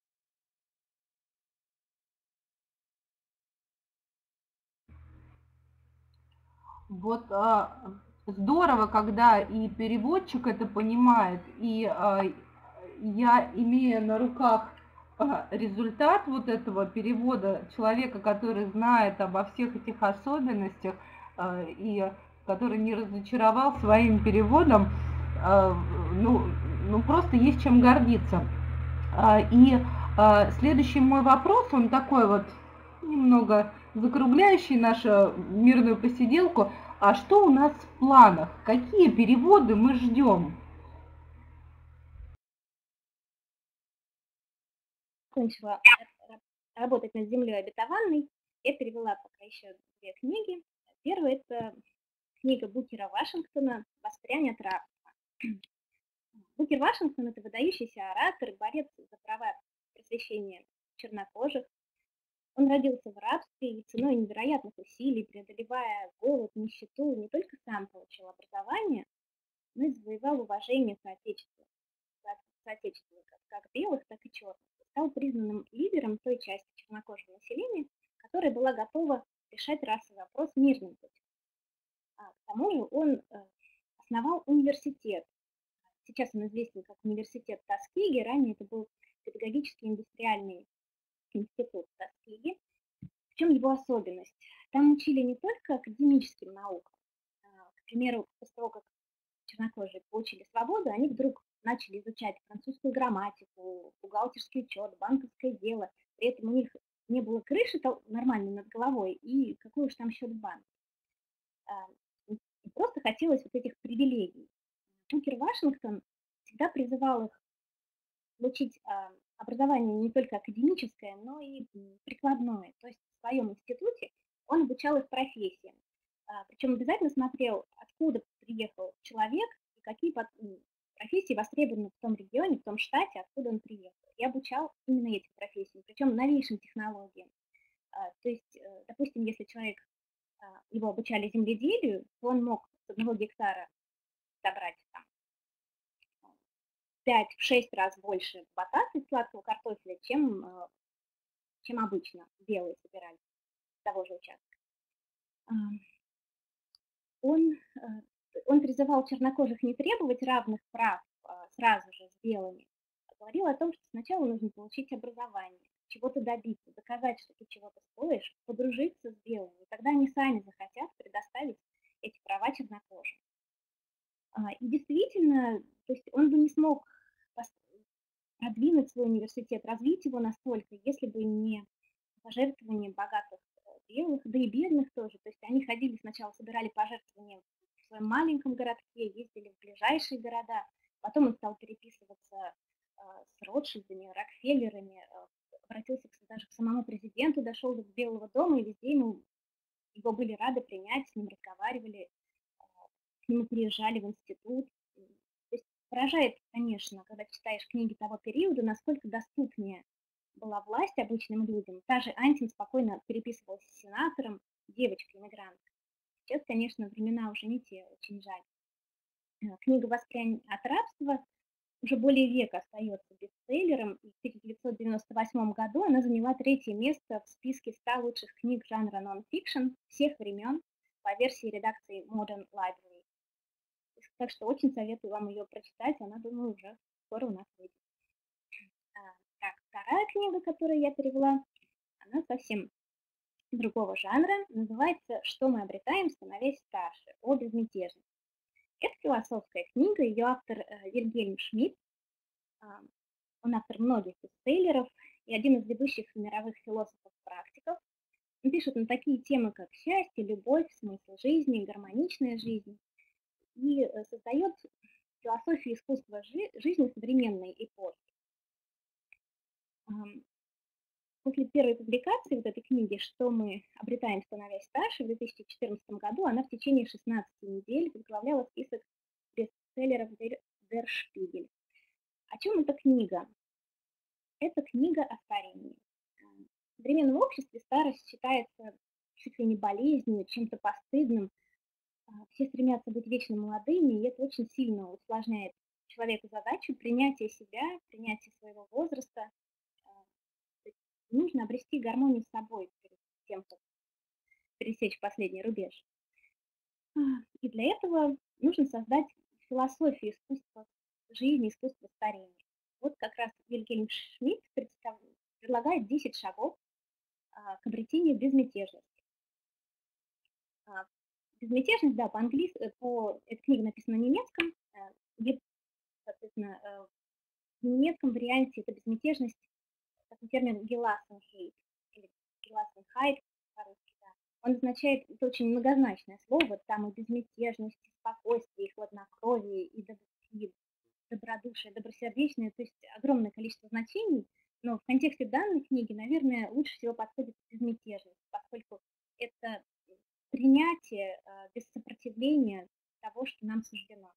Вот а, здорово, когда и переводчик это понимает, и а, я, имея на руках а, результат вот этого перевода человека, который знает обо всех этих особенностях а, и который не разочаровал своим переводом, а, ну, ну просто есть чем гордиться. А, И а, следующий мой вопрос, он такой вот немного закругляющий нашу мирную посиделку. А что у нас в планах? Какие переводы мы ждем? Закончила работать над землей обетованной, я перевела пока еще две книги. Первая — это книга Букера Вашингтона «Воспрянь от рабства». Букер Вашингтон — это выдающийся оратор, борец за права просвещения чернокожих. Он родился в рабстве и ценой невероятных усилий, преодолевая голод, нищету, не только сам получил образование, но и завоевал уважение соотечественников, соотечественников как белых, так и черных. Стал признанным лидером той части чернокожего населения, которая была готова решать расовый вопрос мирным путем. А к тому же он основал университет. Сейчас он известен как университет Таскиги, ранее это был педагогический индустриальный институт Таскиги. В чем его особенность? Там учили не только академическим наукам. К примеру, после того, как чернокожие получили свободу, они вдруг начали изучать французскую грамматику, бухгалтерский учет, банковское дело. При этом у них не было крыши нормальной над головой, и какой уж там счет в банке. Просто хотелось вот этих привилегий. Букер Вашингтон всегда призывал их получить образование не только академическое, но и прикладное. То есть в своем институте он обучал их профессиям. Причем обязательно смотрел, откуда приехал человек и какие профессии востребованы в том регионе, в том штате, откуда он приехал. И обучал именно этим профессиям, причем новейшим технологиям. То есть, допустим, если человек, его обучали земледелию, то он мог с одного гектара собрать там пять-шесть раз больше батата из сладкого картофеля, чем, чем обычно белые собирали с того же участка. Он, он призывал чернокожих не требовать равных прав сразу же с белыми, а говорил о том, что сначала нужно получить образование, чего-то добиться, доказать, что ты чего-то стоишь, подружиться с белыми, и тогда они сами захотят предоставить эти права чернокожим. И действительно, то есть он бы не смог продвинуть свой университет, развить его настолько, если бы не пожертвования богатых э, белых, да и бедных тоже. То есть они ходили сначала, собирали пожертвования в своем маленьком городке, ездили в ближайшие города. Потом он стал переписываться э, с Ротшильдами, Рокфеллерами, э, обратился к- даже к самому президенту, дошел до Белого дома, и везде ему, его были рады принять, с ним разговаривали, э, к нему приезжали в институт. М, То есть поражает, конечно, когда читаешь книги того периода, насколько доступнее была власть обычным людям. Та же Антин спокойно переписывалась с сенатором, девочкой-иммигранткой. Сейчас, конечно, времена уже не те, очень жаль. Э, Книга «Воспрянь от рабства» уже более века остается бестселлером, и в тысяча девятьсот девяносто восьмом году она заняла третье место в списке ста лучших книг жанра нон-фикшн всех времен по версии редакции Modern Library. Так что очень советую вам ее прочитать, она, думаю, уже скоро у нас выйдет. А, Так, вторая книга, которую я перевела, она совсем другого жанра, называется «Что мы обретаем, становясь старше», о безмятежности. Это философская книга, ее автор э, Вильгельм Шмидт. А, Он автор многих бестселлеров и один из ведущих мировых философов-практиков. Он пишет на такие темы, как счастье, любовь, смысл жизни, гармоничная жизнь, и э, создает философию искусства жи- жизни современной эпохи. Ам, После первой публикации вот этой книги «Что мы обретаем, становясь старше» в две тысячи четырнадцатом году она в течение шестнадцати недель возглавляла список бестселлеров Der Der Spiegel. О чем эта книга? Это книга о старении. М, В современном обществе старость считается чуть ли не болезнью, чем-то постыдным. А, Все стремятся быть вечно молодыми, и это очень сильно усложняет человеку задачу принятия себя, принятия своего возраста. А, то есть Нужно обрести гармонию с собой перед тем, как пересечь последний рубеж. А, И для этого нужно создать философию искусства жизни, искусства старения. Вот как раз Вильгельм Шмидт представ- предлагает десять шагов а, к обретению безмятежности. А, Безмятежность, да, по-английски, по, эта книга написана на немецком, э, где, соответственно, э, в немецком варианте это безмятежность, такой термин Gelassenheit, или Gelassenheit по-русски, да. Он означает, это очень многозначное слово, там и безмятежность, и спокойствие, и хладнокровие, и, доб- и добродушие, добросердечное, то есть огромное количество значений, но в контексте данной книги, наверное, лучше всего подходит безмятежность, поскольку это принятие э, без сопротивления того, что нам суждено.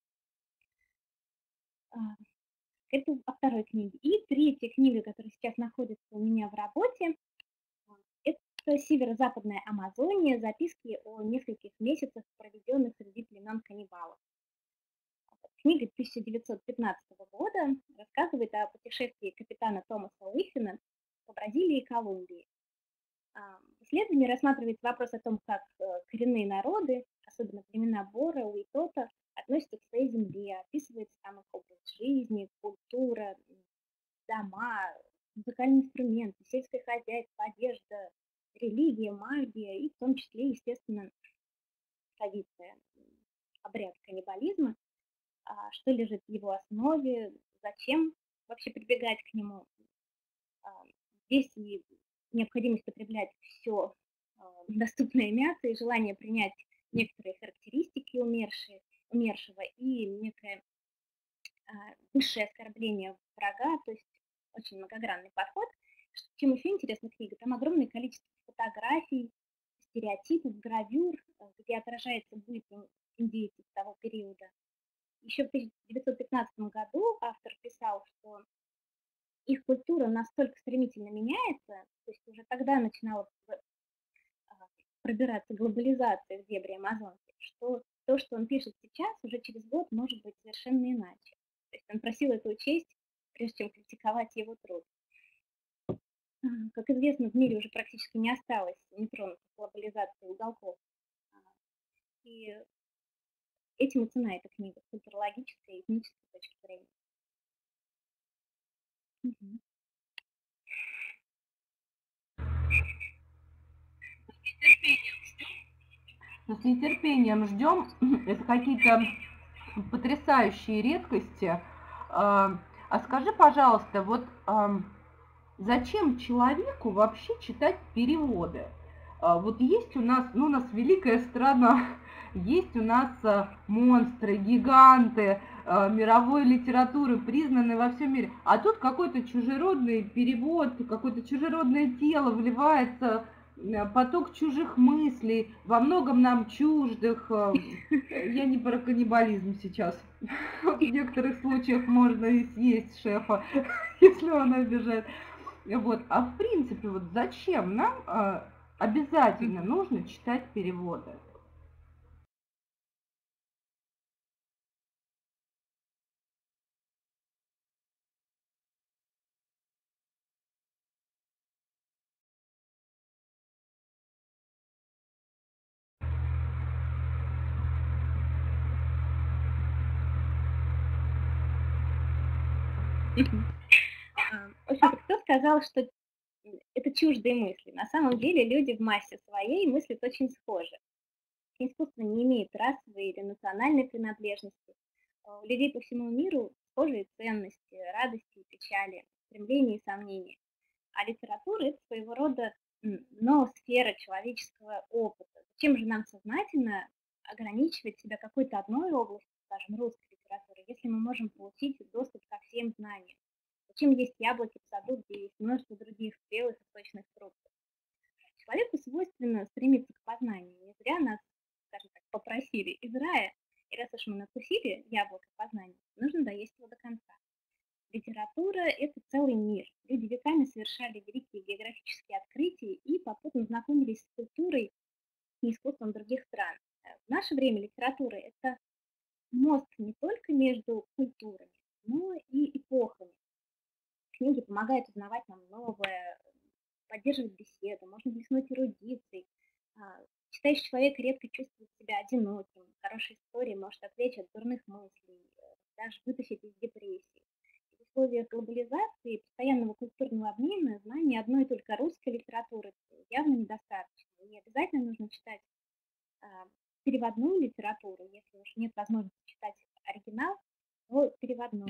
А, Это о второй книге. И третья книга, которая сейчас находится у меня в работе, а, это «Северо-западная Амазония. Записки о нескольких месяцах, проведенных среди племен каннибалов». Книга тысяча девятьсот пятнадцатого года рассказывает о путешествии капитана Томаса Уиффина по Бразилии и Колумбии. А, Исследование рассматривает вопрос о том, как э, коренные народы, особенно племена Бора, Уитота, относятся к своей земле, описывается там их образ жизни, культура, м, дома, музыкальные инструменты, сельское хозяйство, одежда, религия, магия и в том числе, естественно, традиция, м, обряд каннибализма, а, что лежит в его основе, зачем вообще прибегать к нему. А, Здесь и необходимость потреблять все доступное мясо и желание принять некоторые характеристики умершие, умершего и некое а, высшее оскорбление врага, то есть очень многогранный подход. Ш- Чем еще интересна книга? Там огромное количество фотографий, стереотипов, гравюр, э, где отражается быт ин- индейцев того периода. Еще в тысяча девятьсот пятнадцатом году автор писал, что их культура настолько стремительно меняется, то есть уже тогда начинала п- а, пробираться глобализация в дебри Амазонки, что то, что он пишет сейчас, уже через год может быть совершенно иначе. То есть он просил это учесть, прежде чем критиковать его труд. А, Как известно, в мире уже практически не осталось нетронутых глобализацией уголков. А, И этим и цена эта книга с культурологической и этнической точки зрения. Мгм. Но с нетерпением ждем. Это какие-то потрясающие редкости. А а скажи, пожалуйста, вот ам, зачем человеку вообще читать переводы? Вот есть у нас, ну, у нас великая страна, есть у нас монстры, гиганты мировой литературы, признанные во всем мире. А тут какой-то чужеродный перевод, какое-то чужеродное тело вливается, поток чужих мыслей, во многом нам чуждых. Я не про каннибализм сейчас. В некоторых случаях можно и съесть шефа, если он обижает. Вот. А в принципе, вот зачем нам обязательно нужно читать переводы? В общем, кто сказал, что это чуждые мысли? На самом деле люди в массе своей мыслят очень схожи. Искусство не имеет расовой или национальной принадлежности. У людей по всему миру схожие ценности, радости и печали, стремления и сомнения. А литература – это своего рода ноосфера человеческого опыта. Зачем же нам сознательно ограничивать себя какой-то одной областью, скажем, русской литературы, если мы можем получить доступ ко всем знаниям? Зачем есть яблоки в саду, где есть множество других спелых и сочных фруктов? Человеку свойственно стремиться к познанию. Не зря нас, скажем так, попросили из рая, и раз уж мы накусили яблоко познания, нужно доесть его до конца. Литература – это целый мир. Люди веками совершали великие географические открытия и попутно знакомились с культурой и искусством других стран. В наше время литература – это мост не только между культурами, но и эпохами. Книги помогают узнавать нам новое, поддерживать беседу, можно блеснуть эрудицией. Читающий человек редко чувствует себя одиноким. Хорошая история может отвлечь от дурных мыслей, даже вытащить из депрессии. В условиях глобализации и постоянного культурного обмена знания одной только русской литературы явно недостаточно. Не обязательно нужно читать переводную литературу, если уж нет возможности читать оригинал, то переводную.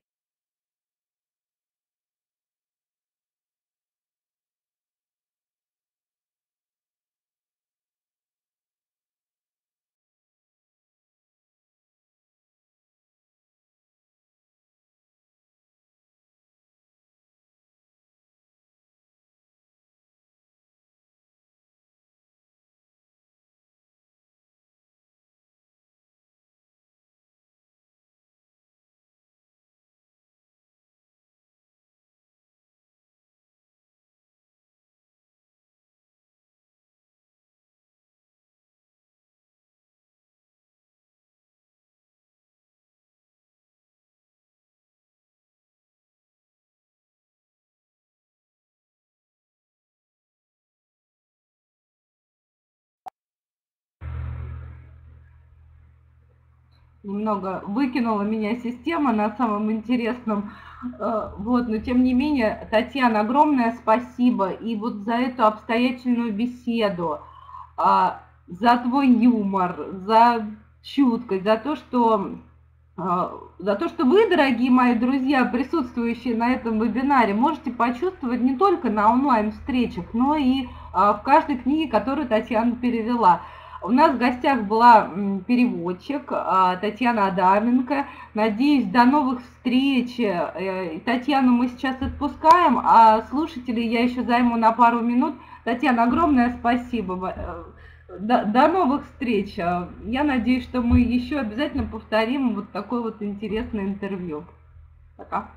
Немного выкинула меня система на самом интересном. Вот, но тем не менее, Татьяна, огромное спасибо. И вот за эту обстоятельную беседу, за твой юмор, за чуткость, за то, что, за то, что вы, дорогие мои друзья, присутствующие на этом вебинаре, можете почувствовать не только на онлайн-встречах, но и в каждой книге, которую Татьяна перевела. У нас в гостях была переводчик Татьяна Адаменко. Надеюсь, до новых встреч. Татьяну мы сейчас отпускаем, а слушателей я еще займу на пару минут. Татьяна, огромное спасибо. До, до новых встреч. Я надеюсь, что мы еще обязательно повторим вот такое вот интересное интервью. Пока.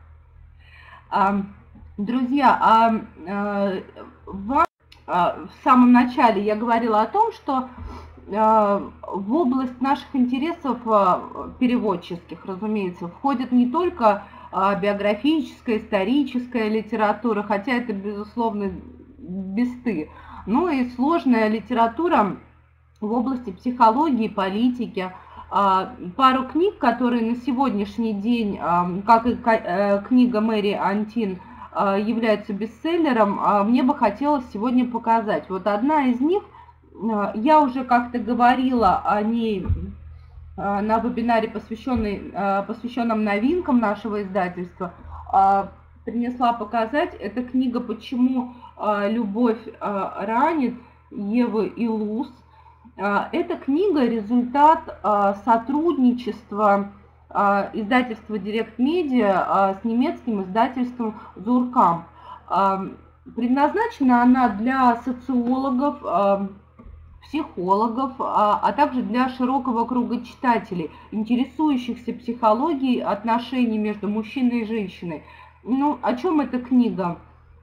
Друзья, а вам в самом начале я говорила о том, что в область наших интересов переводческих, разумеется, входит не только биографическая, историческая литература, хотя это, безусловно, бесты, но и сложная литература в области психологии, политики. Пару книг, которые на сегодняшний день, как и книга Мэри Антин, являются бестселлером, мне бы хотелось сегодня показать. Вот одна из них, я уже как-то говорила о ней на вебинаре, посвященной, посвященном новинкам нашего издательства. принесла показать. Это книга «Почему любовь ранит» Евы Илус. Эта книга – результат сотрудничества издательства Директ Медиа с немецким издательством Суркамп. Предназначена она для социологов, психологов, а, а также для широкого круга читателей, интересующихся психологией отношений между мужчиной и женщиной. Ну, о чем эта книга?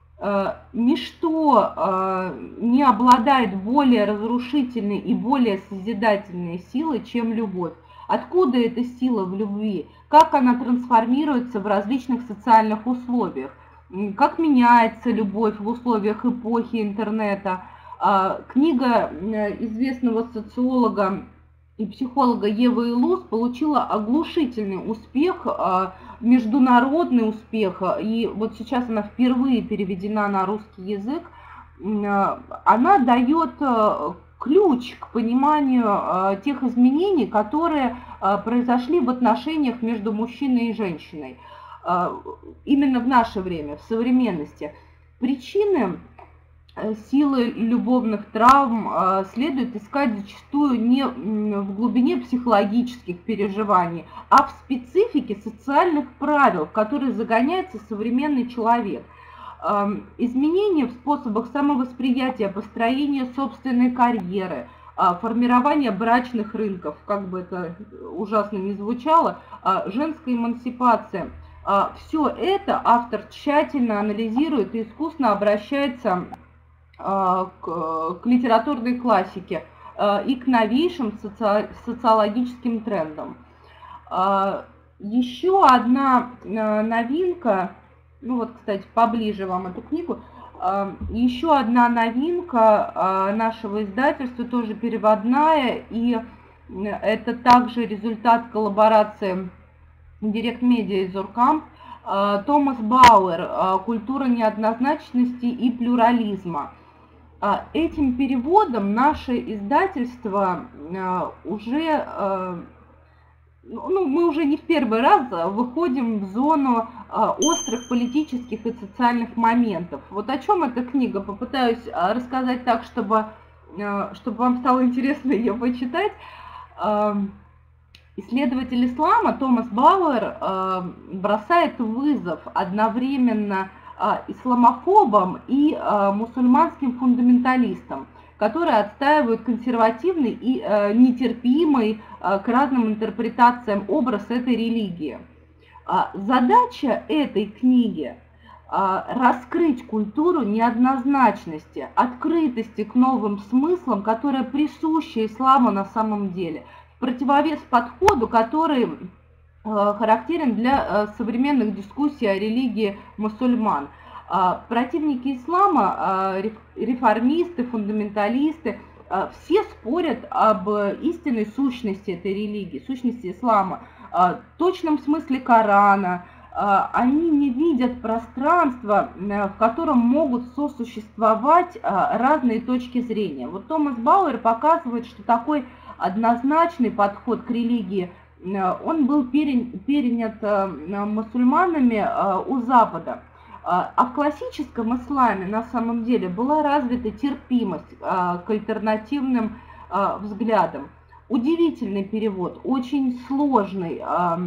Ничто не обладает более разрушительной и более созидательной силой, чем любовь. Откуда эта сила в любви? Как она трансформируется в различных социальных условиях? Как меняется любовь в условиях эпохи интернета? Книга известного социолога и психолога Евы Илус получила оглушительный успех, международный успех, и вот сейчас она впервые переведена на русский язык. Она дает ключ к пониманию тех изменений, которые произошли в отношениях между мужчиной и женщиной. Именно в наше время, в современности. Причины силы любовных травм следует искать зачастую не в глубине психологических переживаний, а в специфике социальных правил, в которые загоняется современный человек. Изменения в способах самовосприятия, построения собственной карьеры, формирование брачных рынков, как бы это ужасно ни звучало, женская эмансипация. Все это автор тщательно анализирует и искусно обращается к, к литературной классике и к новейшим соци, социологическим трендам. Еще одна новинка, ну вот, кстати, поближе вам эту книгу, еще одна новинка нашего издательства, тоже переводная, и это также результат коллаборации Директ Медиа и Суркамп. Томас Бауэр «Культура неоднозначности и плюрализма». Этим переводом наше издательство уже, ну, мы уже не в первый раз выходим в зону острых политических и социальных моментов. Вот о чем эта книга, попытаюсь рассказать так, чтобы, чтобы вам стало интересно ее почитать. Исследователь ислама Томас Бауэр бросает вызов одновременно исламофобам и мусульманским фундаменталистам, которые отстаивают консервативный и нетерпимый к разным интерпретациям образ этой религии. Задача этой книги – раскрыть культуру неоднозначности, открытости к новым смыслам, которая присуща исламу на самом деле, в противовес подходу, который характерен для современных дискуссий о религии мусульман. Противники ислама, реформисты, фундаменталисты, все спорят об истинной сущности этой религии, сущности ислама, точном смысле Корана. Они не видят пространства, в котором могут сосуществовать разные точки зрения. Вот Томас Бауэр показывает, что такой однозначный подход к религии, он был перенят мусульманами у Запада. А в классическом исламе на самом деле была развита терпимость к альтернативным взглядам. Удивительный перевод, очень сложный.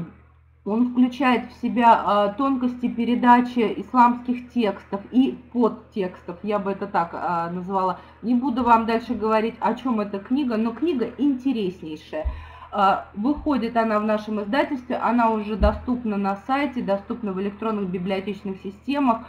Он включает в себя тонкости передачи исламских текстов и подтекстов, я бы это так назвала. Не буду вам дальше говорить, о чем эта книга, но книга интереснейшая. Выходит она в нашем издательстве, она уже доступна на сайте, доступна в электронных библиотечных системах.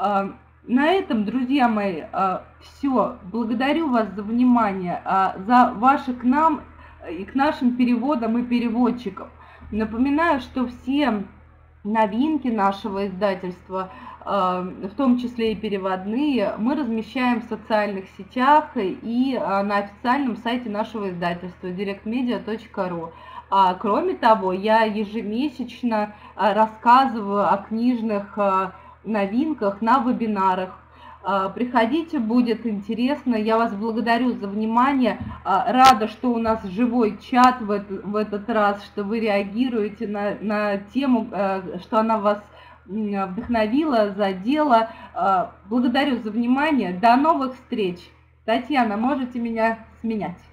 На этом, друзья мои, все. Благодарю вас за внимание, за ваши к нам и к нашим переводам и переводчикам. Напоминаю, что все новинки нашего издательства, в том числе и переводные, мы размещаем в социальных сетях и на официальном сайте нашего издательства директ медиа точка ру. А кроме того, я ежемесячно рассказываю о книжных новинках на вебинарах. Приходите, будет интересно. Я вас благодарю за внимание. Рада, что у нас живой чат в этот, в этот раз, что вы реагируете на, на тему, что она вас вдохновило, задело. Благодарю за внимание. До новых встреч. Татьяна, можете меня сменять.